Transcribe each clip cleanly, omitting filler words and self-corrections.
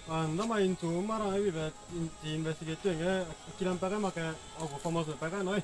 Nama into Mara River investigating Kiran Paramaka of Famoso Paganoi.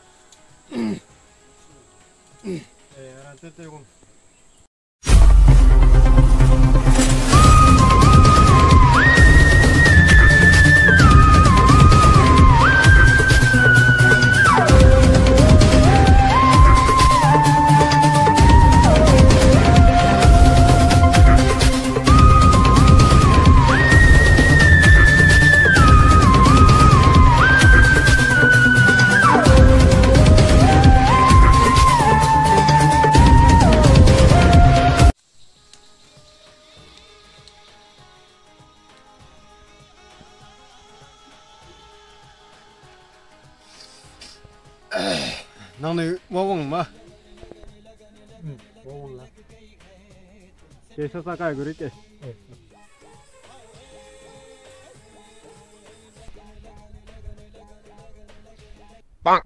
Nang wawang ma. Wawang lah. Kesa sakai guri ke. Bang.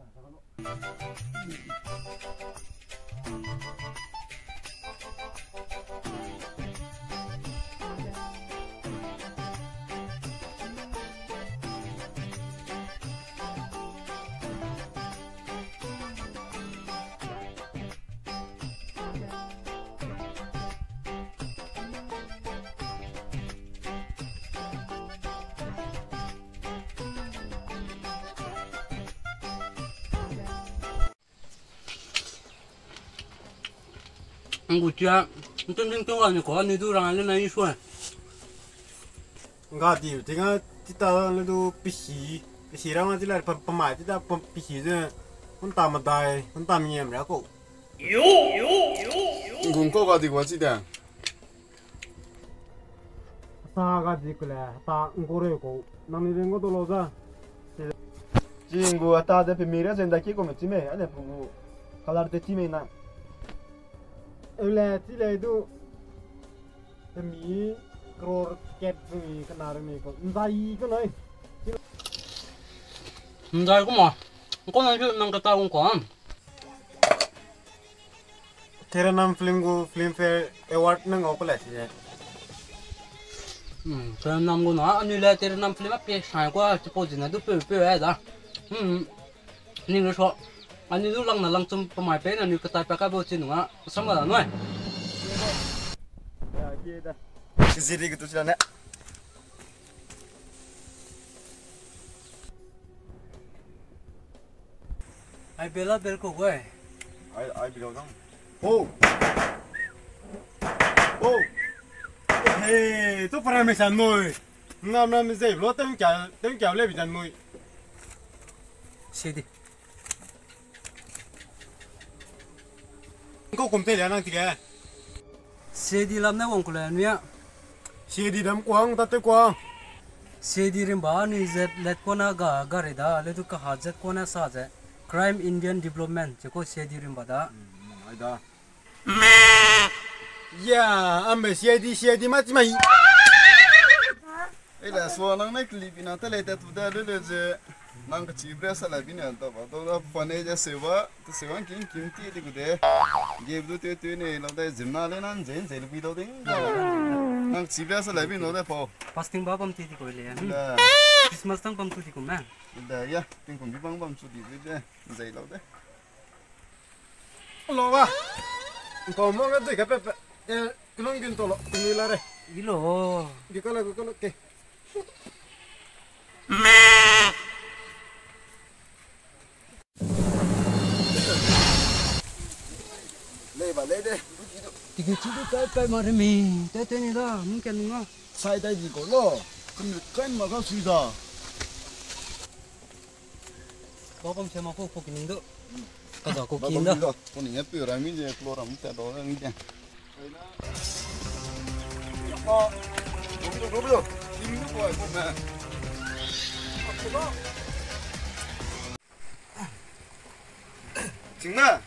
Aku cia, tentang tuan ni kau ni tu orang lain lagi suan. Enggak di, tinggal kita lalu pisi orang aja lah pemain kita pisi je, pun tamat dah, pun tamatnya mereka. Gungko kau di gua sih dah. Saga di kula, tak ngore ko, nami rengo tu loza. Jinggu ata ada pemira zendaki ko macam ni, ada pugu, kalau ada cime na. Ulah sila itu demi kror ket ni kenar ni ko, ndai ko nai. Ndai ko mah, kau nanti nang kata kau. Tera nam film fair award nang ako lah sih. Tera nam ko na, anu lah tera nam film apa? Saya ko cepat jenak tu pe ada. Ni nggak anu tu lang cum pemain pen anu kata pakai bocin nggak sama lah nuai. Ya kita. Kesiri gitu sudah nak. Ai bela ko gue. Ai bilang dong. Oh. Hey, tu pernah mesan mui. Nam zai, lo tem kya le bisan mui. Sedi. Kau kumte lihat nang tiga. Sedi lam na wong kula nuya. Sedi dam kuang tate kuang. Sedi rimba ni zet let kona ga reda le tu ka hajat kona sa je. Crime Indian Development jeko sedi rimba da. Ada. Ya, ambil sedi macam mana? Ila so nang nak libina ta le ta tu da le je nang ka chibre sa labina ta ba to pane ja sewa to sewa kin ti de gude ge bu te ne lo da jimna le nan jen zel bi do ding nang chibre sa labina lo da po Fasting ba pam ti ko le ya. Christmas tang pam tu ti ko man. da ya tin ko bi bang bam su di de zel lo da Lo ba. Kau mau nggak tu kape? Kelong ginto lo, ini lare. Ilo. Gikala ke. le de Tiga cidu kai mari mi. Tete ni dah, mungkin nggak. sai dai ji ko lo kun kan ma ka sui da Kau pam sama ko kini tu. Kada ko kini dah. ko ni ya pi ra mi je ko ra mu ta do ni ja Roblo, ini ko ai ko ma. Cingna.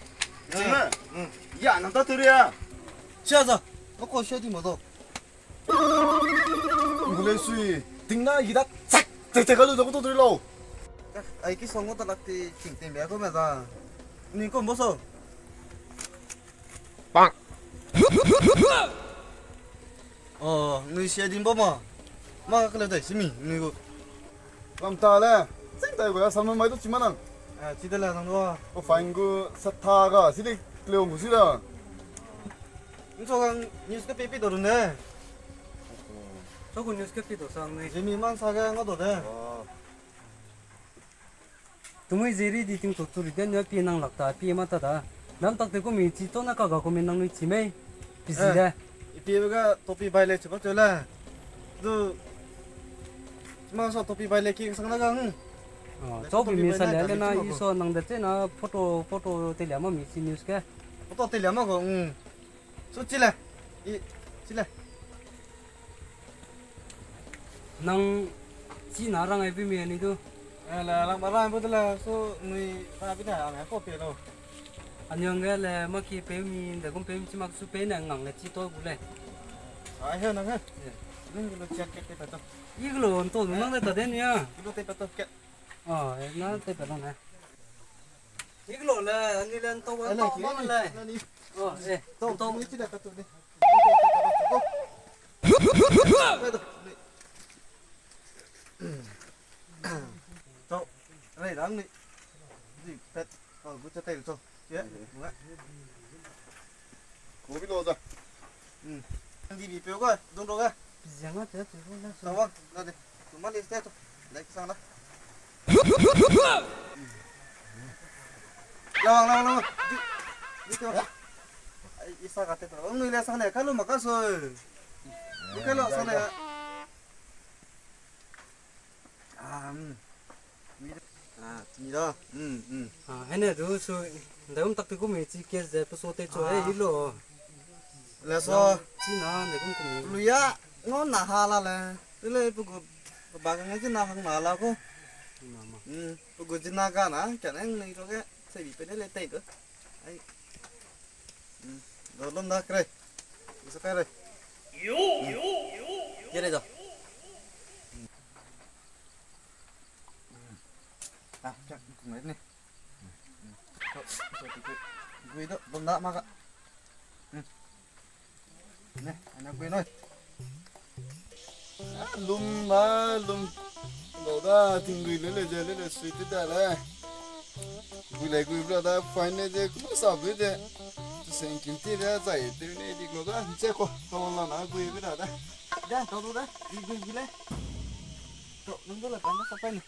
Ya, nang ta tu ya. Siapa? Kau siapa mau tu? Ngulai sui, tingna idak sak, cek kalau tu tu lo. Ai cái song ta lati chỉnh tiền bé có mà ra. Ni có bao số? Bang. Người xe đi bao mà? 막 그래도 심이 이거 làm ta le chính tại của sao mấy đứa chim ăn 아 지들라 너가 có phải cái sát tha cả xí đi liều một xí đó 인소강 뉴스가 삐삐 도르네 저거 뉴스 캐피도 상네 재미만 사가 거도 돼 तुम्हें जेरी दीतिंग तो तुरी देन या पी नंग लगता पी मत दा नम तक देखो मी ची तो ना का को में नंग नी चिमे पिसी दे 삐삐가 토피 바일레 쳐봐 줘라 너 마서 토피 바일레 키 상나강 तो भी मी सल ले ना इसो नंग दे ना फोटो ते ले म मी ची न्यूज़ के 또 때려 먹어 쏘찔래 이 찔래 नंग ची नारंग आई भी मी नहीं तो là làm bữa số người ta biết là mẹ có tiền đâu anh nhung cái là mà khi bé mi để con bé chỉ mặc số bé này ngẳng là chỉ tôi cũng này ai hơn nữa nhưng cái nó chết cái tao 이걸로 또 누나한테 다 되냐 이거 때 tao cái 나한테 별로네 이걸로 래 아니면 또 뭐래 예 tao nghĩ chỉ là tao đi tao đây đáng đi gì pet cứ cho tay được thôi chứ đúng ạ cố biết đâu rồi đi bị phiếu coi đúng rồi 비장아 저 sao không ra đi tụi mắt đi xe thôi lấy sang đó lâu đi theo đi sang cái tao ông người là sang này cái lúc mà cái rồi cái lọ sang này gì đó 해내도 저 내가 딱 듣고 매지 깨제 부서대 줘에 일로 là sao 지나 내가 cũng lùi á ngon nà hà là tức là bà cái cái nào hàng mà là cô cái cái nào cả nè chẳng anh này rồi cái sẽ bị bên đấy lên tay nữa ấy rồi luôn đó cái này sao cái này cái này rồi chắc cũng đấy này quỳ đó bấm đá mà cả này anh quỳ nói lùm đầu ra thì người lấy là suy tính đã đấy người bây giờ phải nên để cũng sao bây giờ sinh kinh tế ra giải từ này đi nó ra chết quá không là nó người bây giờ đấy đây tao đấy đi lên tao nó rất là cắn nó sao phải này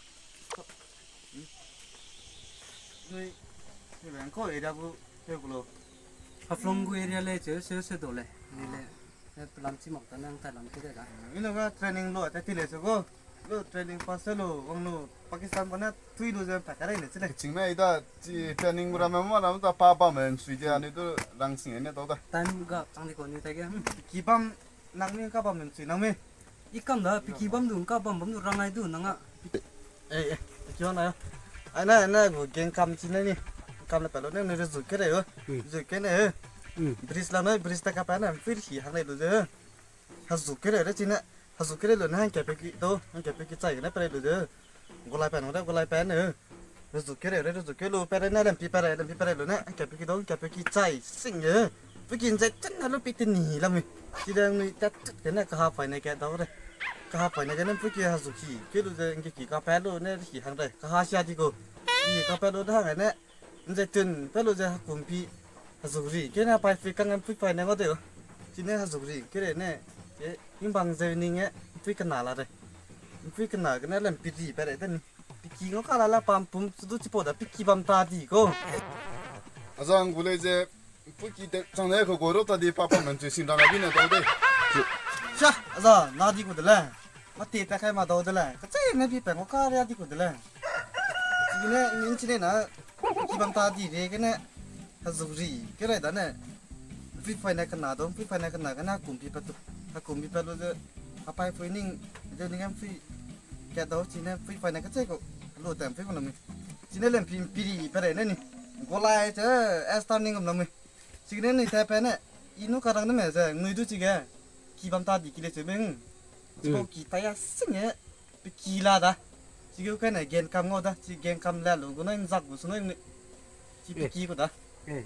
người bạn có ý đâu theo của 합long 에리아에 저서도 래 네 람치 먹다 난 사람 그대가 이노가 트레이닝 로 때 til에서고 로 트레이닝 파스로 왕로 파키스탄 번에 투이로 좀 바카라 있네 쓰네 chính này chỉ training của mình mà làm ta pa mình suy ra này tôi đang sinh này đâu ta 딴가 장디 거니 되게 기밤 낭미 까밤은 쓰 낭미 이깜다 비기밤도 까밤 범도 랑아이도 나가 에에 기억나요 아나 그 갱감 지내니 감나 별로 내가 줄 그래요 줄 게네 브리스 라나 브리스 타 카파나 피르히 하네 로제 하수 그래 지나 하수 그래 로나 한 개백이 또한 개백이 짜이네 그래 로제 골라이 팬 골라이 팬네 줄 그래 줄 그래 페레나 렘피페레 로나 한 개백이 또 개백이 짜이 싱예 비긴 제 짠나로 삐뜨니 라미 지랑 딱 되나 가 파이네 게 더 그래 가 파이네 게는 비기 하수키 그래도 이게 기가 팬로네 히 한데 가 하시아디고 이 카페로 하네 이제 뜬 별로제 군비 하수리 걔나 파이피 강한 피파이 내가 돼요 지네 하수리 그래네 예 인방제닝에 피크나라래 피크나 그날은 피디 베레더니 피키가 가라라 빰뿜 수도 치보다 피키밤 다디고 아장 굴에 이제 뿌기 장내 그 고로다 디 파파면 주 신다가 비네 đâu 자 아자 나디고들래 마티 타카이 마도들래 그치 내 피페 고 카리아디고들래 지네 인치네나 기밤 다디래 그네 하수리 그래다네 피파이나 끝나도 피파이나 끝나가나 군비빠도 군비빠도 아파이 프리닝 저닝 프리 걔도 지네 피파이나 끝이고 로템 피고 놈이 지네는 비리 베레네 골라이 저 에스타닝 놈이 지네는 대패네 이노 가랑네 메자 너희도 지게 기밤 다디 길에 저명 저 기타야 승에 기라다 지금 그네 겐감 거다 지 겐감 라로고는 작고 수는 지 기고다 예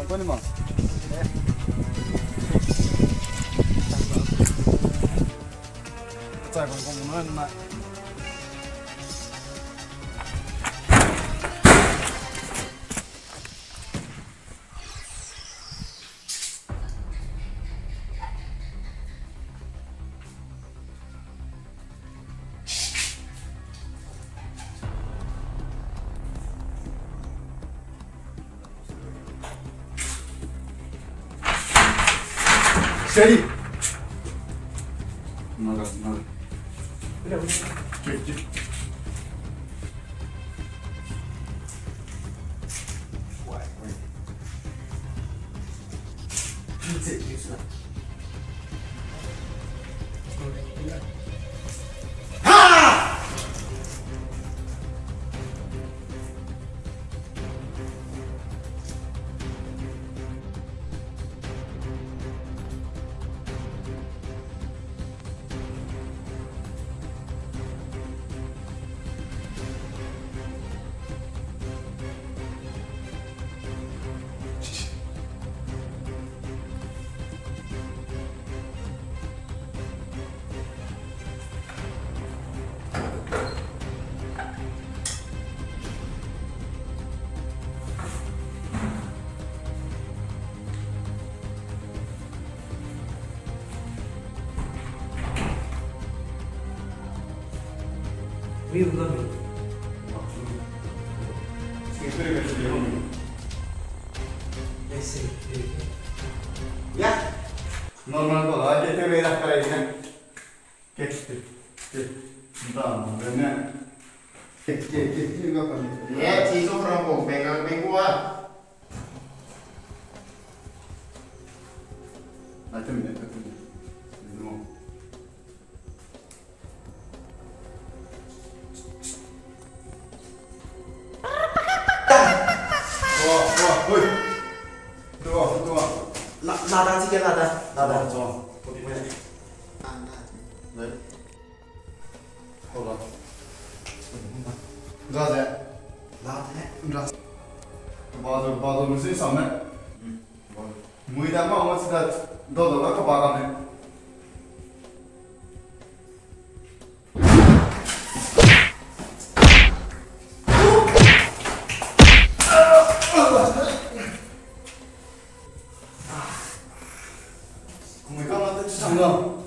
빨리 마. 자, 공공은 나. Steady. 나가. 그래. 쭉. Ya, normal kok aja tuh merah kayaknya. Bentar, bener. Enggak kan? Ya, ciso orang pegang gua. Nanti minta tuh. Minum. Woi. Tuh. Nada sih kan nada. 어디 보냐? 네. 올라. 가자. 나한테. 봐도 무슨 상황? 무이다가 아무스다 너가 가봐라네. 장난.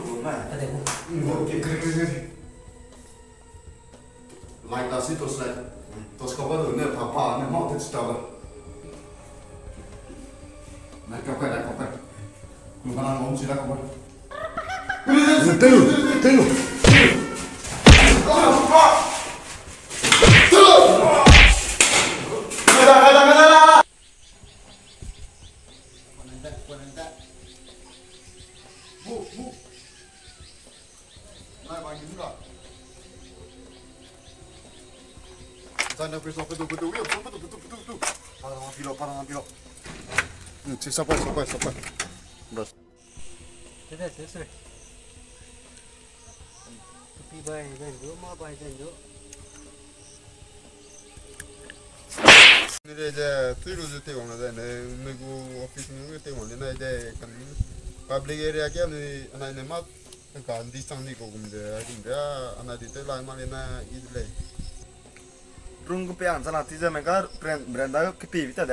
그래. Like that, terus kabar tu, ni papa, ni mau terus tahu. Nak kabar. Bukan orang sila kabar. Tengok. Sana betul. Parang pilo. Sampai. Bas. 됐어. Tupi bay dulu, mau bay dulu. Ini aja tuh rujuk teh orang ada nih, nego office nih teh orang ini aja kan public area kia nih anak ini mat kan di sana nih kok gumde, anak di teh lain malah na idle. Rung pe an sana tiza mega brand da ke pi vita de.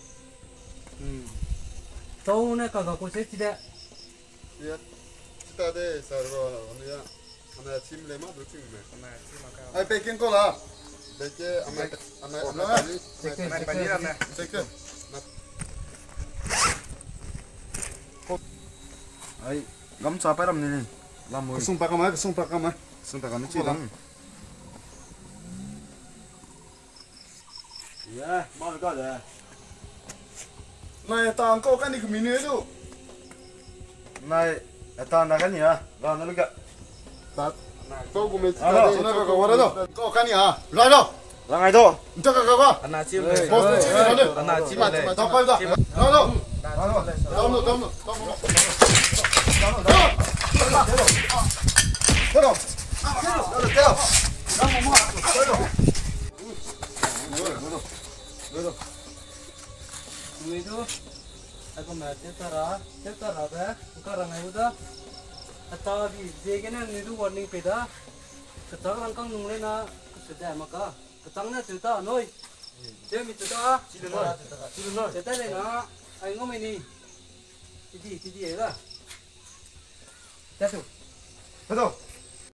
Tahu nih kagak kau tidak. Ya, kita deh server ini ya, anak tim lema berarti nih. Ayo packing kau lah. Packing anak tadi. Cek. Ay, gam sampai ram ni. Lamu. Sumpah kamu cilang. Ya, mau kau dah. Nah, tang kau kan ikut mini itu. Nah, etan nak ni ya. Lah nak juga. Tat. Kau gumet. Sana kau kau ada tu. Kau kan ya. Lalu. Lang itu. Entah kau. Anak cim. Bos tu cik ada. Anak cim ada. Sampai dah. Lalu. Itu mà tiếp ta ra bé cái rằng này đó ta bị dễ cái này nếu warning pe đó cái tăng lăng căng nung lên na cái sự đại mà cả cái tăng này từ ta nói thế mình từ ta chỉ được nói thế này nó anh ngô mình đi thì ấy đó tiếp tục Bắt đầu.